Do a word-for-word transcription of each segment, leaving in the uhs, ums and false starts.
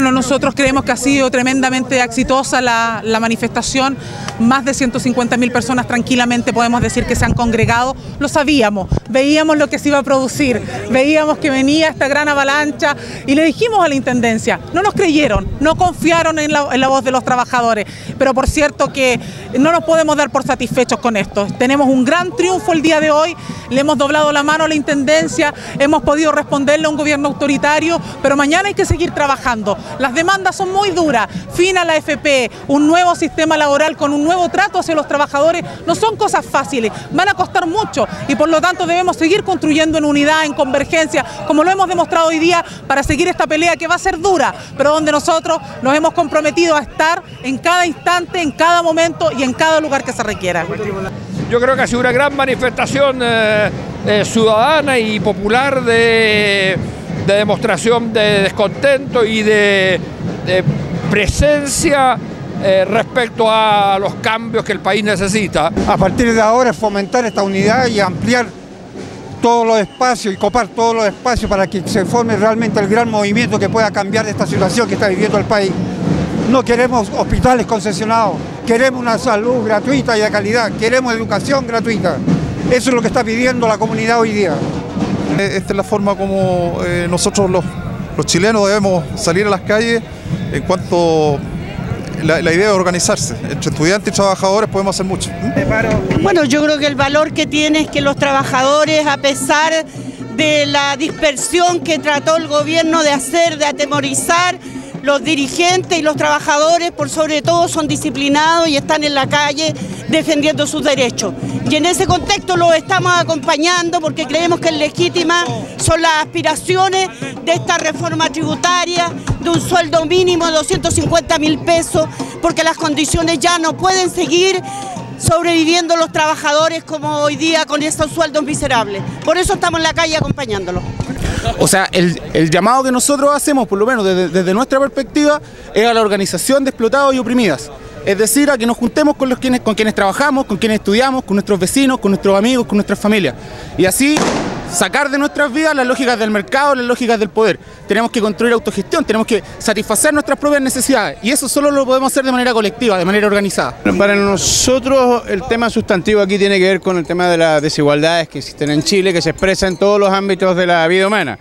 Bueno, nosotros creemos que ha sido tremendamente exitosa la, la manifestación. Más de ciento cincuenta mil personas tranquilamente podemos decir que se han congregado. Lo sabíamos, veíamos lo que se iba a producir, veíamos que venía esta gran avalancha y le dijimos a la Intendencia, no nos creyeron, no confiaron en la, en la voz de los trabajadores, pero por cierto que no nos podemos dar por satisfechos con esto. Tenemos un gran triunfo el día de hoy, le hemos doblado la mano a la Intendencia, hemos podido responderle a un gobierno autoritario, pero mañana hay que seguir trabajando. Las demandas son muy duras, fin a la F P, un nuevo sistema laboral con un nuevo trato hacia los trabajadores, no son cosas fáciles, van a costar mucho y por lo tanto debemos seguir construyendo en unidad, en convergencia, como lo hemos demostrado hoy día, para seguir esta pelea que va a ser dura, pero donde nosotros nos hemos comprometido a estar en cada instante, en cada momento y en cada lugar que se requiera. Yo creo que ha sido una gran manifestación eh, eh, ciudadana y popular de, de demostración de descontento y de, de presencia eh, respecto a los cambios que el país necesita. A partir de ahora es fomentar esta unidad y ampliar todos los espacios y copar todos los espacios para que se forme realmente el gran movimiento que pueda cambiar esta situación que está viviendo el país. No queremos hospitales concesionados, queremos una salud gratuita y de calidad, queremos educación gratuita. Eso es lo que está pidiendo la comunidad hoy día. Esta es la forma como eh, nosotros los, los chilenos debemos salir a las calles en cuanto la, la idea de organizarse. Entre estudiantes y trabajadores podemos hacer mucho. Bueno, yo creo que el valor que tiene es que los trabajadores, a pesar de la dispersión que trató el gobierno de hacer, de atemorizar, los dirigentes y los trabajadores, por sobre todo, son disciplinados y están en la calle defendiendo sus derechos. Y en ese contexto los estamos acompañando porque creemos que legítimas son las aspiraciones de esta reforma tributaria, de un sueldo mínimo de doscientos cincuenta mil pesos, porque las condiciones ya no pueden seguir sobreviviendo los trabajadores como hoy día con estos sueldos miserables. Por eso estamos en la calle acompañándolos. O sea, el, el llamado que nosotros hacemos, por lo menos desde, desde nuestra perspectiva, es a la organización de explotados y oprimidas. Es decir, a que nos juntemos con, los quienes, con quienes trabajamos, con quienes estudiamos, con nuestros vecinos, con nuestros amigos, con nuestras familias. Y así sacar de nuestras vidas las lógicas del mercado, las lógicas del poder. Tenemos que construir autogestión, tenemos que satisfacer nuestras propias necesidades. Y eso solo lo podemos hacer de manera colectiva, de manera organizada. Para nosotros el tema sustantivo aquí tiene que ver con el tema de las desigualdades que existen en Chile, que se expresan en todos los ámbitos de la vida humana.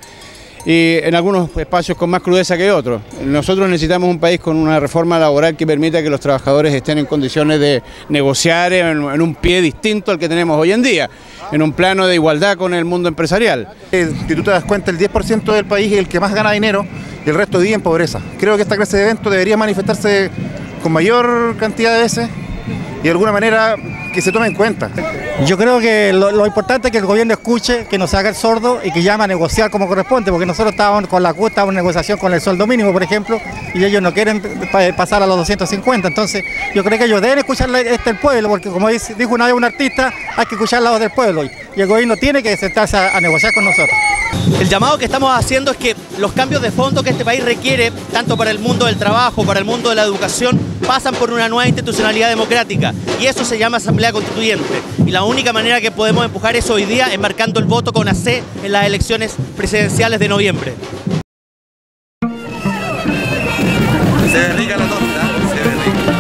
Y en algunos espacios con más crudeza que otros. Nosotros necesitamos un país con una reforma laboral que permita que los trabajadores estén en condiciones de negociar en, en un pie distinto al que tenemos hoy en día, en un plano de igualdad con el mundo empresarial. Si tú te das cuenta, el diez por ciento del país es el que más gana dinero y el resto vive en pobreza. Creo que esta clase de eventos debería manifestarse con mayor cantidad de veces y de alguna manera que se tome en cuenta. Yo creo que lo, lo importante es que el gobierno escuche, que no se haga el sordo y que llame a negociar como corresponde, porque nosotros estábamos con la C U, estábamos en negociación con el sueldo mínimo, por ejemplo, y ellos no quieren pasar a los doscientos cincuenta, entonces yo creo que ellos deben escuchar este el pueblo, porque como dice, dijo una vez un artista, hay que escuchar la voz del pueblo, y el gobierno tiene que sentarse a, a negociar con nosotros. El llamado que estamos haciendo es que los cambios de fondo que este país requiere, tanto para el mundo del trabajo, para el mundo de la educación, pasan por una nueva institucionalidad democrática, y eso se llama Asamblea Constituyente. Y la única manera que podemos empujar eso hoy día es marcando el voto con A C en las elecciones presidenciales de noviembre. Se ve rica la torta, se ve rica.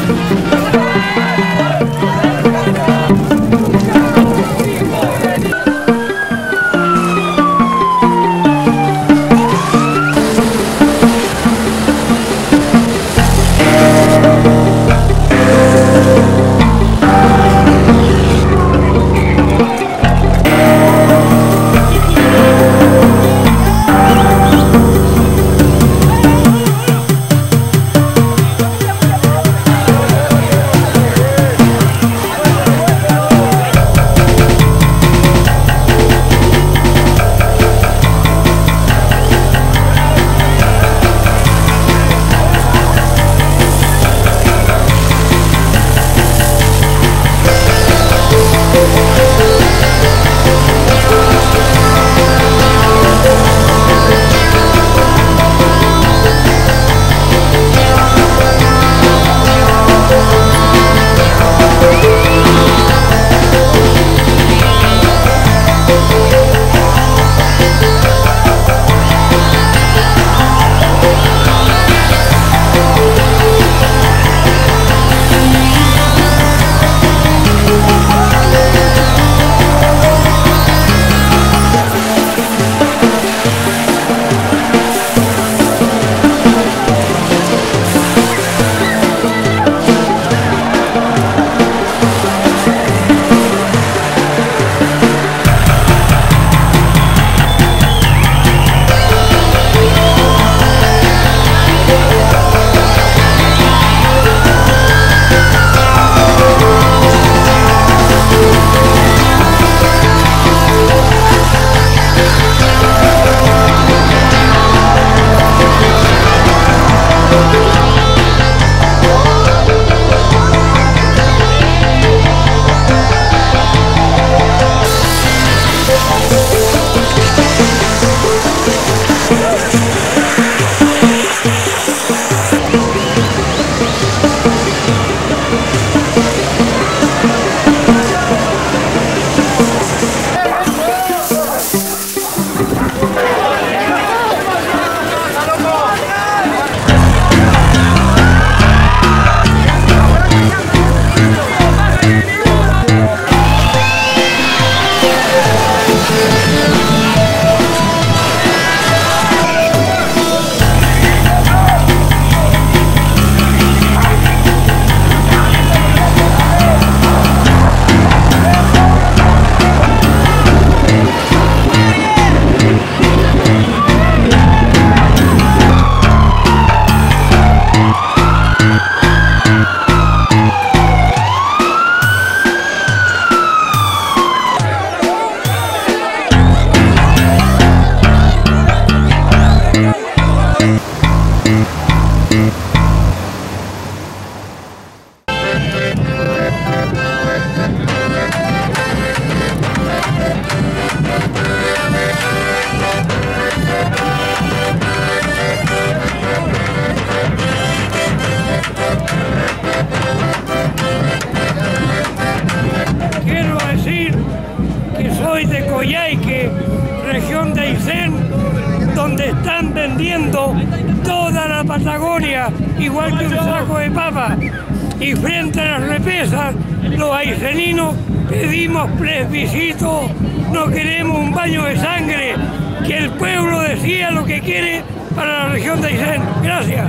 región de Aysén, donde están vendiendo toda la Patagonia, igual que un saco de papa. Y frente a las represas, los ayseninos pedimos plebiscito, no queremos un baño de sangre, que el pueblo decida lo que quiere para la región de Aysén. Gracias.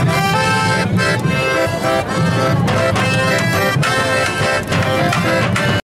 Thank you.